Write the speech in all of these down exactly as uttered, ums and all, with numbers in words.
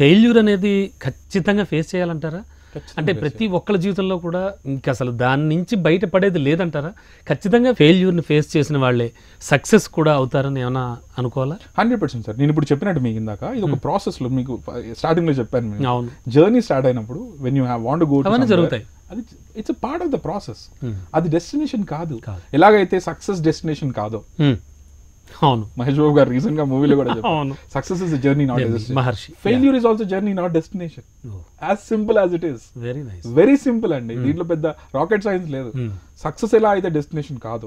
Failure అనేది ఖచ్చితంగా face చేయాలంటారా? అంటే ప్రతి ఒక్కళ్ళ జీవితంలో కూడా ఇంకా అసలు దాని నుంచి బయటపడేది లేదంటారా? ఖచ్చితంగా ఫెయిల్యూర్ని ఫేస్ చేసిన వాళ్ళే సక్సెస్ కూడా అవుతారని ఏమైనా అనుకోవాలా? Hundred percent sir. నేను ఇప్పుడు చెప్పినట్టు మీకు ఇందాక ఇది ఒక ప్రాసెస్లో మీకు స్టార్టింగ్లో చెప్పాను. అవును, జర్నీ స్టార్ట్ అయినప్పుడు when you have want to go అవన్నీ జరుగుతాయి. అది it's part of the process. అది డెస్టినేషన్ కాదు. ఎలాగైతే సక్సెస్ డెస్టినేషన్ కాదో. అవును, మహేష్ బాబు గారు రీసెంట్ గా మూవీలో కూడా చెప్పారు, success is journey not destination. Maharshi, failure is also journey not destination. As simple as it is. Very nice, very simple అండి. దీంట్లో పెద్ద రాకెట్ సైన్స్ లేదు. సక్సెస్ ఎలా అయితే డెస్టినేషన్ కాదు,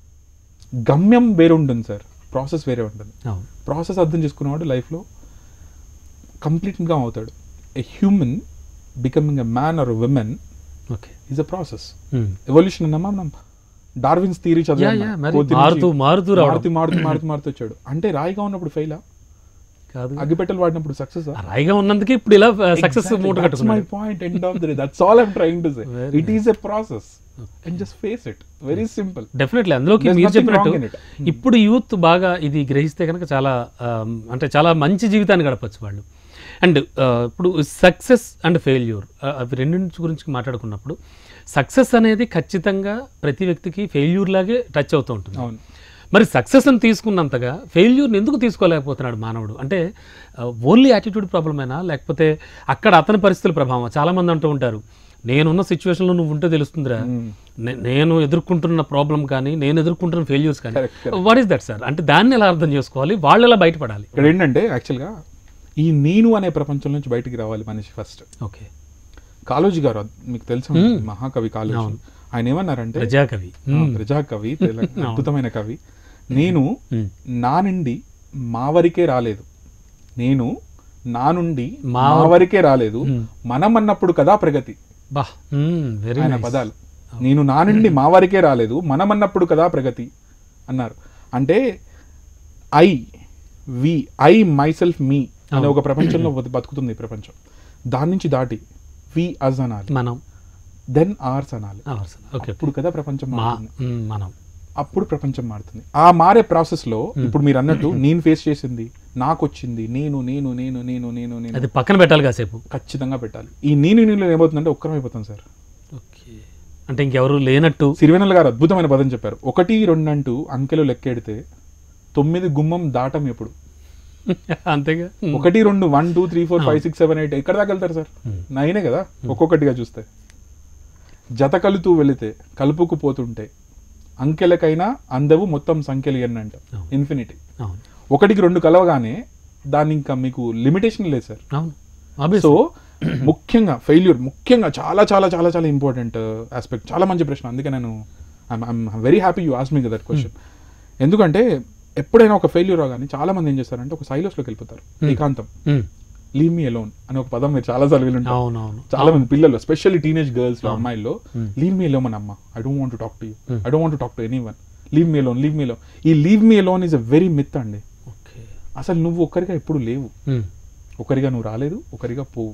గమ్యం వేరే ఉంటుంది సార్, ప్రాసెస్ వేరే ఉంటుంది. ప్రాసెస్ అర్థం చేసుకున్నవాడు లైఫ్ లో కంప్లీట్ గా అవుతాడు. A human becoming a man or women is a process. Evolution అన్నమా మనం డార్విన్స్ థియరీ చదివాము, మారుతూ మారుతూ మారుతూ మారుతూ వచ్చాడు. అంటే రాయిగా ఉన్నప్పుడు ఫెయిల్ కాదు, అగ్గిపెట్టెలు వాడినప్పుడు సక్సెస్. రాయిగా ఉన్నందుకే ఇప్పుడు ఇలా సక్సెస్ మూట కట్టుకున్నాడు. My point, end of the day, that's all I am trying to say. It is a process and just face it. Very simple. Definitely అందులోకి మీరు చెప్పినట్టు ఇప్పుడు యూత్ బాగా ఇది గ్రహిస్తే కనుక చాలా అంటే చాలా మంచి జీవితాన్ని గడపచ్చు వాళ్ళు. అండ్ ఇప్పుడు సక్సెస్ అండ్ ఫెయిల్యూర్ అవి రెండింటి గురించి మాట్లాడుకున్నప్పుడు సక్సెస్ అనేది ఖచ్చితంగా ప్రతి వ్యక్తికి ఫెయిల్యూర్ లాగే టచ్ అవుతూ ఉంటుంది. మరి సక్సెస్ని తీసుకున్నంతగా ఫెయిల్యూర్ని ఎందుకు తీసుకోలేకపోతున్నాడు మానవుడు? అంటే ఓన్లీ యాటిట్యూడ్ ప్రాబ్లమేనా, లేకపోతే అక్కడ అతని పరిస్థితుల ప్రభావం? చాలామంది అంటూ ఉంటారు, నేనున్న సిచ్యువేషన్లో నువ్వు ఉంటే తెలుస్తుందిరా, నేను ఎదుర్కొంటున్న ప్రాబ్లం కానీ నేను ఎదుర్కొంటున్న ఫెయిల్యూర్స్ కానీ. What is that sir? అంటే దాన్ని ఎలా అర్థం చేసుకోవాలి, వాళ్ళు ఎలా బయటపడాలి? ఇక్కడ ఏంటంటే యాక్చువల్గా ఈ నేను అనే ప్రపంచం నుంచి బయటికి రావాలి మనిషి ఫస్ట్. ఓకే, కాళోజీ గారు మీకు తెలుసు, మహాకవి కాళోజీ, ఆయన ఏమన్నారంటే, ప్రజాకవి ప్రజాకవి అద్భుతమైన కవి, నేను నా నుండి మా వరకే రాలేదు, నేను నా నుండి మా వరకే రాలేదు, మనం అన్నప్పుడు కదా ప్రగతి. ఆయన పదాలు, నేను నా నుండి మా వరకే రాలేదు, మనం అన్నప్పుడు కదా ప్రగతి అన్నారు. అంటే I we I myself me అనే ఒక ప్రపంచంలో బతుకుతుంది ఈ ప్రపంచం. దాని నుంచి దాటి వి అజ్ అనాలి, మనం దెన్ ఆర్స్ అనాలి. అప్పుడు కదా ప్రపంచం మారుతుంది, అప్పుడు ప్రపంచం మారుతుంది. ఆ మారే ప్రాసెస్ లో ఇప్పుడు మీరు అన్నట్టు నేను ఫేస్ చేసింది, నాకు వచ్చింది, నేను నేను నేను నేను నేను నేను అది పక్కన పెట్టాలి, కాసేపు ఖచ్చితంగా పెట్టాలి. ఈ నేను నేను ఏమవుతుందంటే ఒక్కరం అయిపోతాం సార్. అంటే ఇంకెవరు లేనట్టు. సిరివెన్నెల గారు అద్భుతమైన పదం చెప్పారు, ఒకటి రెండు అంటూ అంకెలు లెక్కెడితే తొమ్మిది గుమ్మం దాటం ఎప్పుడు. అంతేగా, ఒకటి రెండు one two three four five six seven eight ఎక్కడ దాకా వెళ్తారు సార్? నైనే కదా ఒక్కొక్కటిగా చూస్తే. జత కలుతూ వెళితే కలుపుకు పోతుంటే అంకెలకైనా అందవు మొత్తం సంఖ్యలు ఎన్ని అంట, ఇన్ఫినిటీ. ఒకటికి రెండు కలవగానే దాన్ని ఇంకా మీకు లిమిటేషన్ లేదు సార్. సో ముఖ్యంగా ఫెయిల్యూర్ ముఖ్యంగా చాలా చాలా చాలా చాలా ఇంపార్టెంట్ ఆస్పెక్ట్. చాలా మంచి ప్రశ్న, అందుకే నేను I'm very happy you ask me that question. ఎందుకంటే ఎప్పుడైనా ఒక ఫెయిల్యూర్ కానీ చాలా మంది ఏం చేస్తారంటే ఒక సైలోస్లోకి వెళ్ళిపోతారు, ఏకాంతం. లీవ్ మీ అలోన్ అనే ఒక పదం మీరు చాలా సార్లు వినుంటారు. చాలా మంది పిల్లలు, ఎస్పెషల్లీ టీనేజ్ గర్ల్స్ లో, అమ్మాయిల్లో, లీవ్ మీ అలోన్ అమ్మ, I don't want to talk to you, I don't want to talk to anyone, leave me alone, leave me alone. ఈ leave me alone is a very myth అండి. అసలు నువ్వు ఒక్కరిగా ఎప్పుడు లేవు, ఒకరిగా నువ్వు రాలేదు, ఒకరిగా పోవు,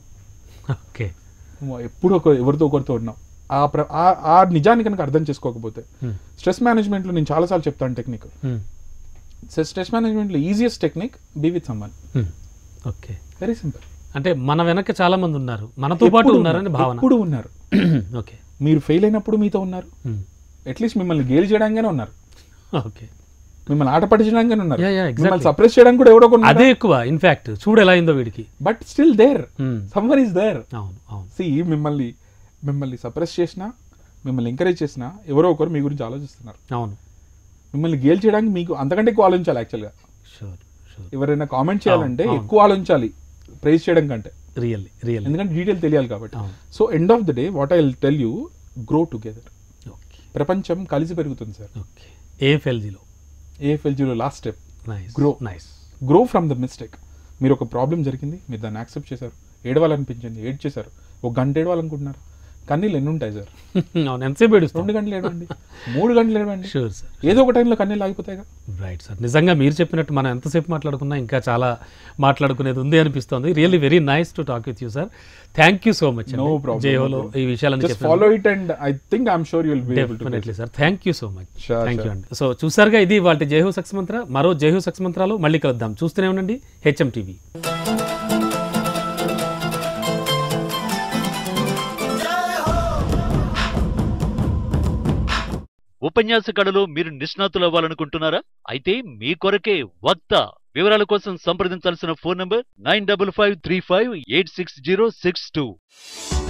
నువ్వు ఎప్పుడు ఒక ఎవరితో ఒకరితో ఉన్నావు. ఆ ఆ నిజాన్ని కనుక అర్థం చేసుకోకపోతే, స్ట్రెస్ మేనేజ్మెంట్ లో నేను చాలాసార్లు చెప్తాను టెక్నిక్. స్ట్రెస్ మేనేజ్మెంట్ లో easiest technique, be with someone. Okay, very simple. అంటే మన వెనక చాలా మంది ఉన్నారు, మనతో పాటు ఉన్నారని భావన. ఎప్పుడు ఉన్నారు. ఓకే, మీరు ఫెయిల్ అయినప్పుడు మీతో ఉన్నారు, అట్లీస్ట్ మిమ్మల్ని గేలి చేయడానికైనా ఉన్నారు, ఓకే, మిమ్మల్ని ఆట పట్టించడానికైనా ఉన్నారు, మిమ్మల్ని సప్రెస్ చేయడానికి కూడా ఎవడో కొన్నారు. అదే ఎక్కువ ఇన్ఫాక్ట్, చూడు ఎలా అయిందో వీడికి. But still there someone is there. అవును అవును. సి మిమ్మల్ని మిమ్మల్ని సప్రెస్ చేసినా, మిమ్మల్ని ఎంకరేజ్ చేసినా ఎవరో ఒకరు మీ గురించి ఆలోచిస్తున్నారు. అవును, మిమ్మల్ని గేల్ చేయడానికి మీకు అంతకంటే ఎక్కువ ఆలోచించాలి. యాక్చువల్గా ఎవరైనా కామెంట్ చేయాలంటే ఎక్కువ ఆలోచించాలి ప్రైజ్ చేయడం కంటే, రియల్లీ రియల్, ఎందుకంటే డీటెయిల్ తెలియాలి కాబట్టి. So end of the day what I will tell you, grow together. ప్రపంచం కలిసి పెరుగుతుంది సార్. ఏఎఫ్ఎల్జీలో ఏఎఫ్ఎల్జీలో last step grow. Nice, grow from the mistake. మీరు ఒక ప్రాబ్లం జరిగింది, మీరు దాన్ని యాక్సెప్ట్ చేశారు, ఏడవాలనిపించింది, ఏడ్ చేశారు, ఒక గంట ఏడవాలనుకుంటున్నారు, కన్నీళ్ళు ఎన్ని ఉంటాయి సార్? ఎంతసేపు ఏడుస్తాం? రెండు గంటలు ఏడవండి, మూడు గంటలు ఏడవండి, షూర్ సార్, ఏదో ఒక టైంలో కన్నీళ్ళు ఆగిపోతాయి. రైట్ సార్, నిజంగా మీరు చెప్పినట్టు మనం ఎంతసేపు మాట్లాడుకున్నా ఇంకా చాలా మాట్లాడుకునేది ఉంది అనిపిస్తుంది. Really very nice to talk with you sir. Thank you so much. No problem. జేహోలో ఈ విషయాలని follow it and I think I'm sure you will be able to. Definitely sir, thank you so much. Thank you అండి. So చూసారుగా, ఇది వాటి జేహో success మంత్ర. మరో జేహో success మంత్రాలు మళ్ళీ కలుద్దాం. చూస్తూనే ఉండండి హెచ్ఎం టీవీ. ఉపన్యాస కళలో మీరు నిష్ణాతులు అవ్వాలనుకుంటున్నారా? అయితే మీ కొరకే వక్త. వివరాల కోసం సంప్రదించాల్సిన phone number nine double five three five eight six zero six two.